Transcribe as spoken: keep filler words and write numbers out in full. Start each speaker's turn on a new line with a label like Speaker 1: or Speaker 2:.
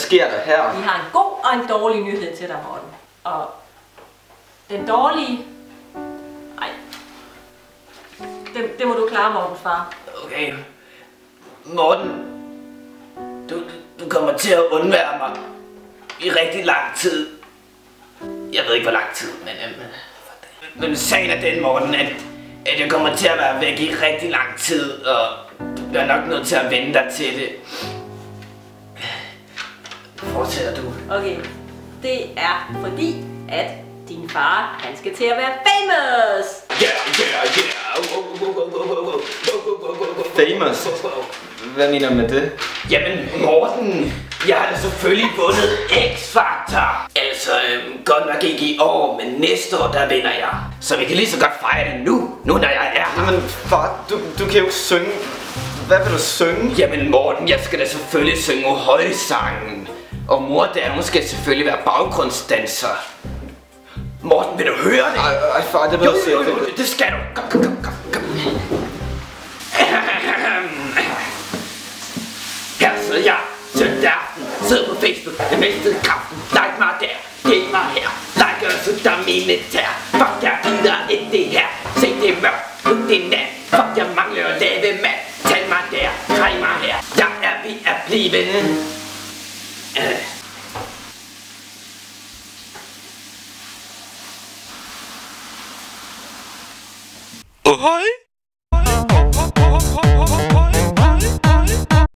Speaker 1: sker der her?
Speaker 2: Vi har en god og en dårlig nyhed til dig, Morten. Og den dårlige... Ej. Det, det må du klare, Mortens far.
Speaker 3: Okay. Morten, du, du kommer til at undvære mig i rigtig lang tid. Jeg ved ikke, hvor lang tid, men... Øhm, men sagen er den, Morten, at, at jeg kommer til at være væk i rigtig lang tid, og du bliver nok nødt til at vende dig til det. Fortsætter du?
Speaker 2: Okay. Det er fordi, at din far, han skal til at være famous!
Speaker 3: Yeah, yeah, yeah!
Speaker 1: Famous? Hvad mener du med det?
Speaker 3: Jamen, Morten, jeg har da selvfølgelig vundet X-Factor. Altså, øhm, godt nok ikke i år, men næste år, der vinder jeg. Så vi kan lige så godt fejre det nu, nu når jeg er her.
Speaker 1: Men far, du, du kan jo ikke synge. Hvad vil du synge?
Speaker 3: Jamen Morten, jeg skal da selvfølgelig synge højsangen. Og mor der, hun skal selvfølgelig være baggrundsdanser. Morten, vil du høre det?
Speaker 1: Ej, ej far, det ved
Speaker 3: Jo,
Speaker 1: jeg
Speaker 3: jo,
Speaker 1: ikke.
Speaker 3: jo, det skal du. Kom, kom, kom, kom, kom. Her sidder jeg, søndag aften, sidder på Facebook, jeg mistede kraften. Like mig der, del mig her, like os ud af mine tær. Fuck, jeg gider ikke det her, se det er mørkt, ud det er nat. Fuck, jeg mangler at lave mad, tag mig der, grej mig her. Jeg er ved at blive øh.
Speaker 4: Oh, hej.